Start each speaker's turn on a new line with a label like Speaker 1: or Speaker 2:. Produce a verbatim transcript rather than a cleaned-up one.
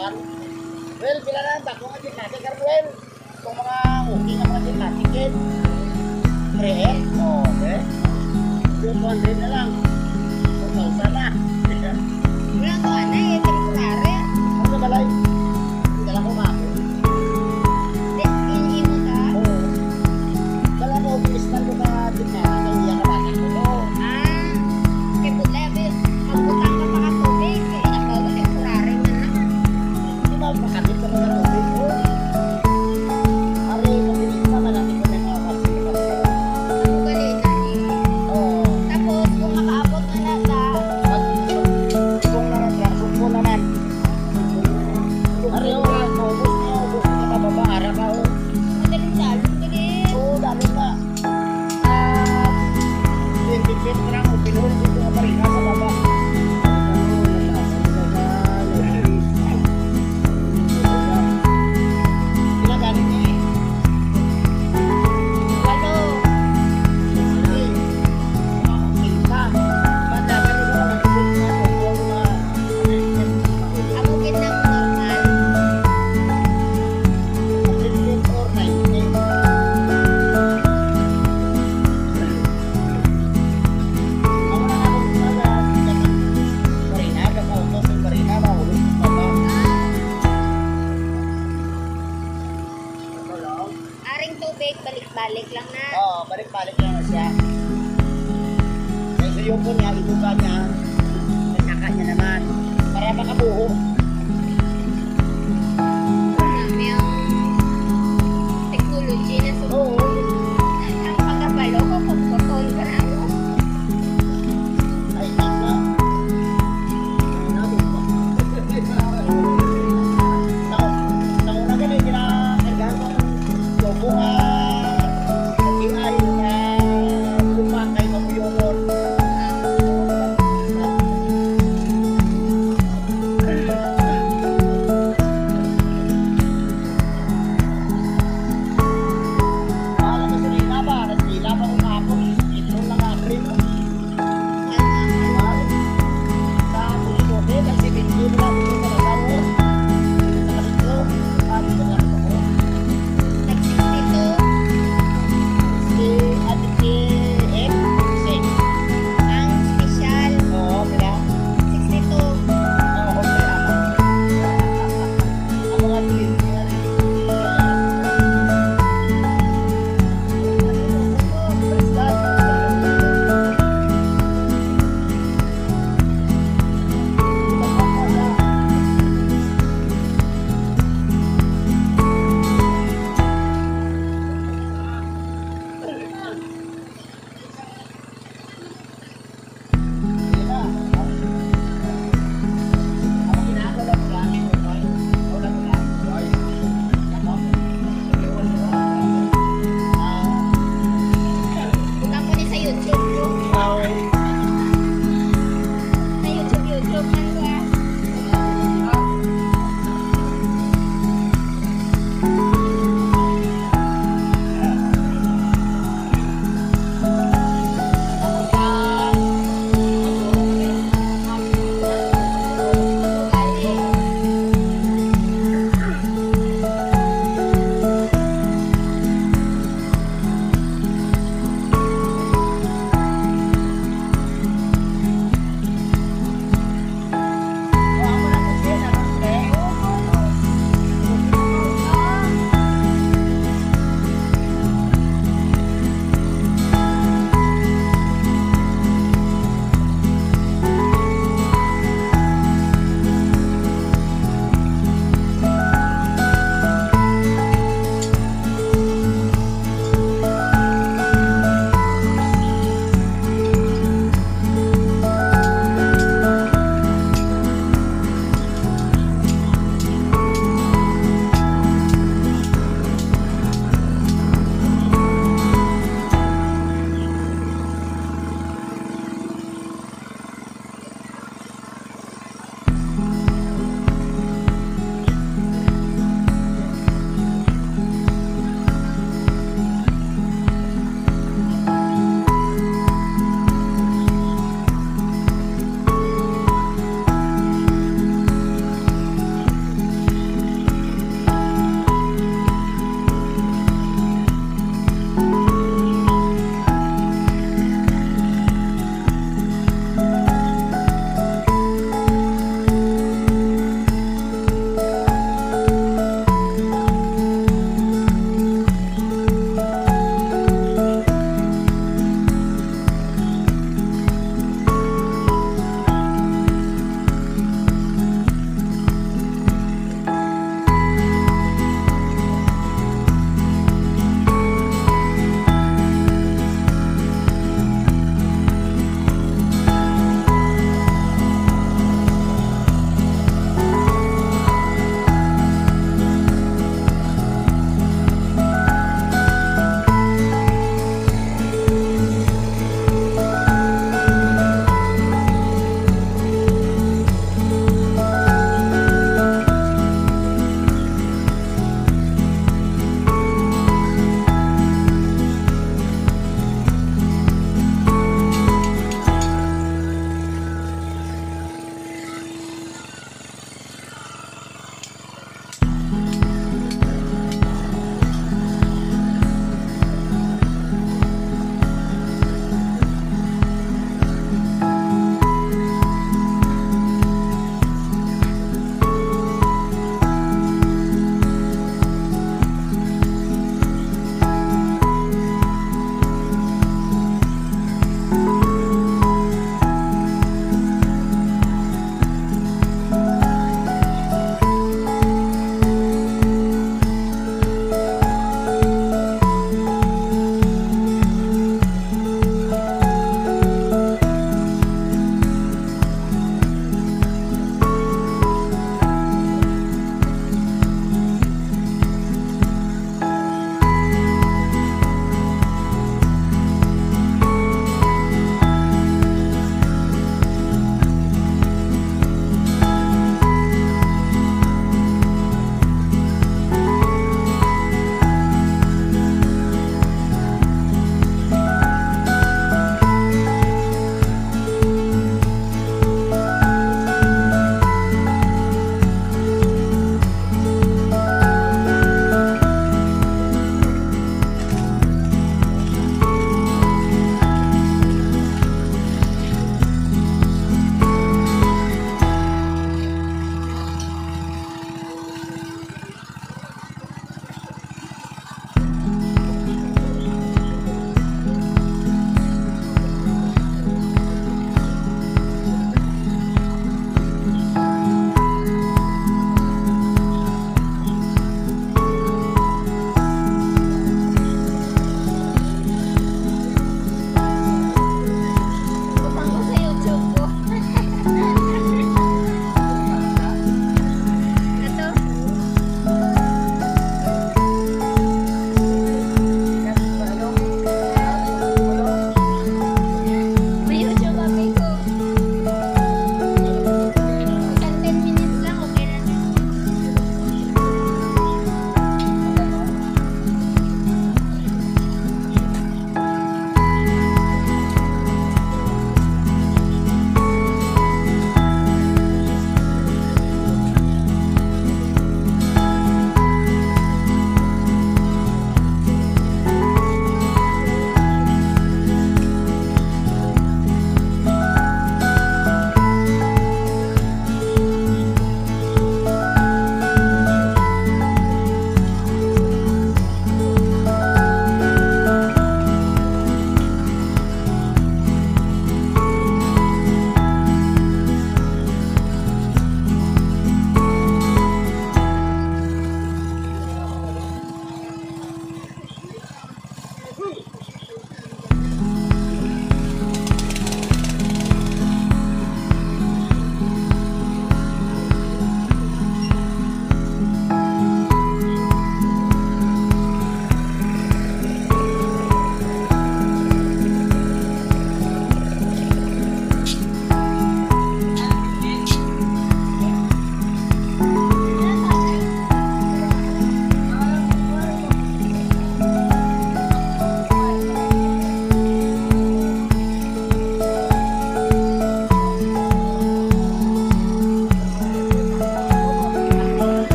Speaker 1: kan. Well, pila na bako nga din natin Carwell. Itong mga okay nga mga din natin kin. three M. Oh, okay. two hundred na lang. two thousand na.
Speaker 2: Wala ko ana eh, temporary.
Speaker 1: Ano balay? Hindi lang ko mako.
Speaker 2: Hindi mo ta?
Speaker 1: Oo. Dala ko, bilis na ko ka din natin. Hindi yan nabanan ko to.
Speaker 2: Ah, kay Budlebe, magbutang ka pa ka tubig. Kaya ikaw, temporary man lang.
Speaker 1: Hindi ba makatid ka mga tubig ko? Ari, mabilis naman natin ko ng mga kasi.
Speaker 2: Ako galing na eh.
Speaker 1: Oo.
Speaker 2: Tapos, kung makaabot na na sa
Speaker 1: Kung naman, klasong ko naman. Ari, o, ubus niya, ubus niya pababa, ara ka, o.
Speaker 2: madaling salong galing.
Speaker 1: Oo, dami na. Ah, twenty feet na lang, pinuhul dito nga pa rin, nasa baba. Ginagaling niya eh.
Speaker 2: Walo.
Speaker 1: Sige. Ah, kita. Banda, pero kung ano, kung ano, kung ano,
Speaker 2: Ako kinang normal.
Speaker 1: fifteen or nineteen. Ako na nga kung sana, Marina, kakautos ng Marina, mahulog ng baba. Ito lang.
Speaker 2: Aring tubig, balik-balik lang na.
Speaker 1: Oo, balik-balik lang na siya. Kaya sa iyo po niya, ibuka niya, nagkaka niya naman. Para makabuo.